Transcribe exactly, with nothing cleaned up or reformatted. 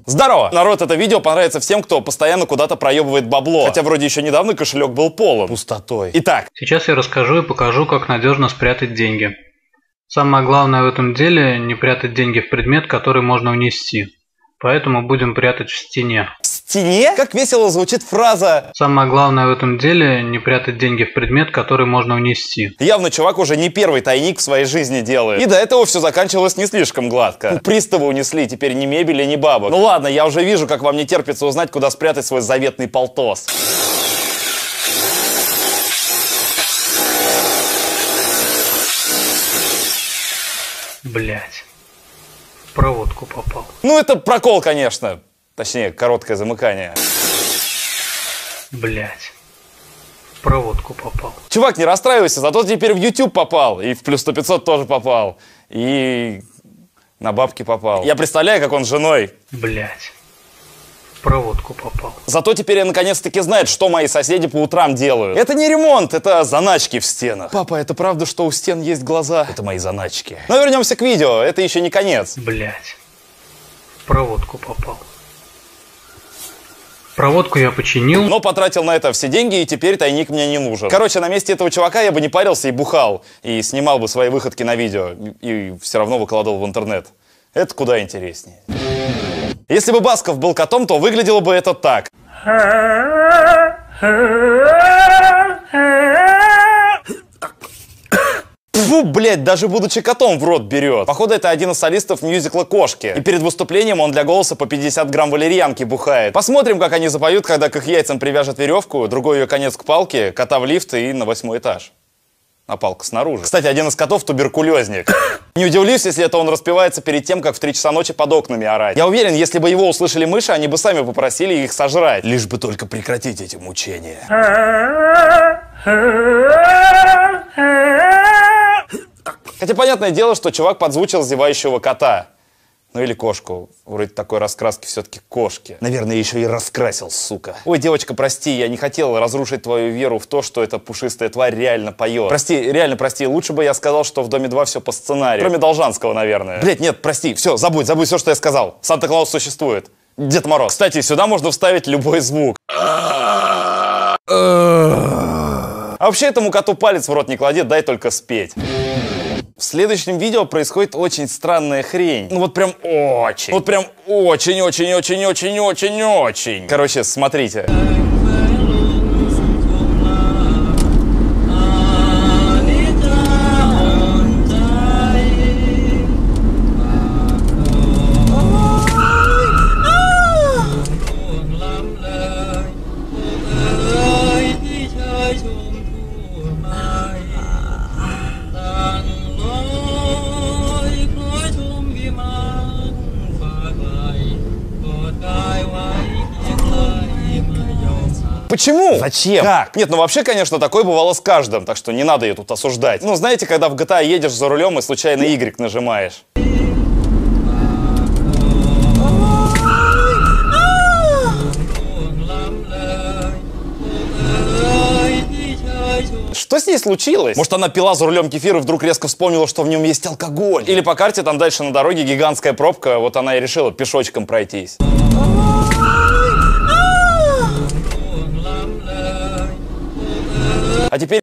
Здорово! Народ, это видео понравится всем, кто постоянно куда-то проебывает бабло. Хотя вроде еще недавно кошелек был полон пустотой. Итак. Сейчас я расскажу и покажу, как надежно спрятать деньги. Самое главное в этом деле не прятать деньги в предмет, который можно унести. Поэтому будем прятать в стене. В стене? Как весело звучит фраза. Самое главное в этом деле не прятать деньги в предмет, который можно унести. Явно чувак уже не первый тайник в своей жизни делает. И до этого все заканчивалось не слишком гладко. Ну, приставы унесли, теперь ни мебели, ни бабок. Ну ладно, я уже вижу, как вам не терпится узнать, куда спрятать свой заветный полтос. Блять. В проводку попал. Ну это прокол, конечно. Точнее, короткое замыкание. Блять. В проводку попал. Чувак, не расстраивайся, зато теперь в YouTube попал. И в плюс сто пятьсот тоже попал. И на бабки попал. Я представляю, как он с женой. Блять. В проводку попал. Зато теперь я наконец-таки знает, что мои соседи по утрам делают. Это не ремонт, это заначки в стенах. Папа, это правда, что у стен есть глаза? Это мои заначки. Но вернемся к видео, это еще не конец. Блять. В проводку попал. Проводку я починил. Но потратил на это все деньги, и теперь тайник мне не нужен. Короче, на месте этого чувака я бы не парился и бухал. И снимал бы свои выходки на видео. И все равно выкладывал в интернет. Это куда интереснее. Если бы Басков был котом, то выглядело бы это так. Фу, блядь, даже будучи котом в рот берет. Походу, это один из солистов мюзикла «Кошки». И перед выступлением он для голоса по пятьдесят грамм валерьянки бухает. Посмотрим, как они запоют, когда к их яйцам привяжут веревку, другой ее конец к палке, кота в лифт и на восьмой этаж. А палка снаружи. Кстати, один из котов туберкулезник. Не удивлюсь, если это он распевается перед тем, как в три часа ночи под окнами орать. Я уверен, если бы его услышали мыши, они бы сами попросили их сожрать. Лишь бы только прекратить эти мучения. Хотя понятное дело, что чувак подзвучил зевающего кота. Ну или кошку. Вроде такой раскраски все-таки кошки. Наверное, еще и раскрасил, сука. Ой, девочка, прости, я не хотел разрушить твою веру в то, что эта пушистая тварь реально поет. Прости, реально прости. Лучше бы я сказал, что в Доме два все по сценарию. Кроме Должанского, наверное. Блять, нет, прости. Все, забудь, забудь все, что я сказал. Санта-Клаус существует. Дед Мороз. Кстати, сюда можно вставить любой звук. А вообще этому коту палец в рот не клади, дай только спеть. В следующем видео происходит очень странная хрень. Ну вот прям очень. Вот прям очень-очень-очень-очень-очень-очень. Короче, смотрите. Почему? Зачем? Как? Нет, ну вообще, конечно, такое бывало с каждым, так что не надо ее тут осуждать. Ну, знаете, когда в джи ти эй едешь за рулем и случайно Y нажимаешь. Что с ней случилось? Может, она пила за рулем кефир и вдруг резко вспомнила, что в нем есть алкоголь? Или по карте там дальше на дороге гигантская пробка, вот она и решила пешочком пройтись. А теперь